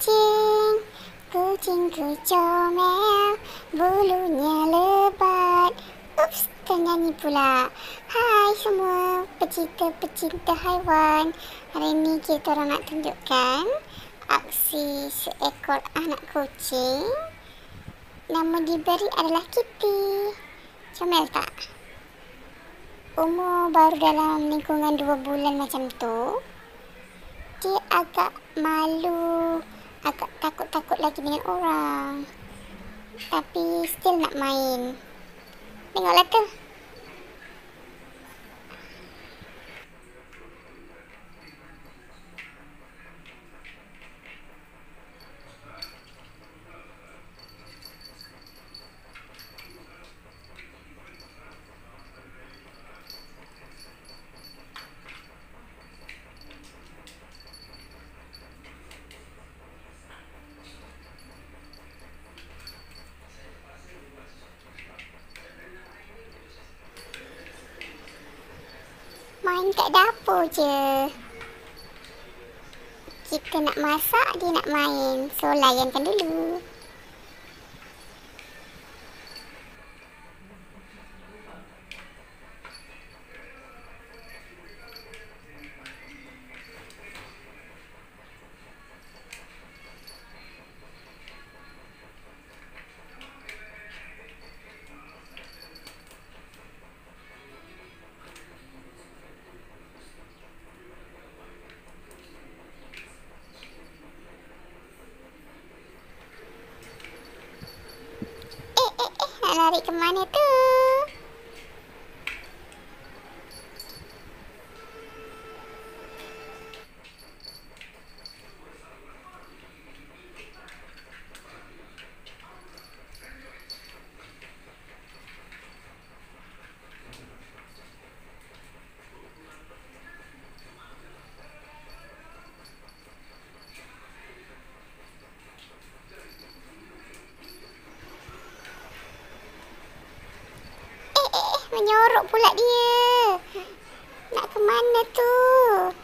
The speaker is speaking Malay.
kucing, kucingku comel, bulunya lebat. Ups, ternyanyi pula. Hai semua pecinta-pecinta haiwan. Hari ini kita orang nak tunjukkan aksi seekor anak kucing. Nama diberi adalah Kitty. Comel tak? Umur baru dalam lingkungan 2 bulan macam tu. Dia agak malu, agak takut-takut lagi dengan orang. Tapi still nak main. Tengoklah tu. Main kat dapur je. Kita nak masak, dia nak main. So, layankan dulu. Nak lari ke mana tu? Menyorok pula dia. Nak ke mana tu?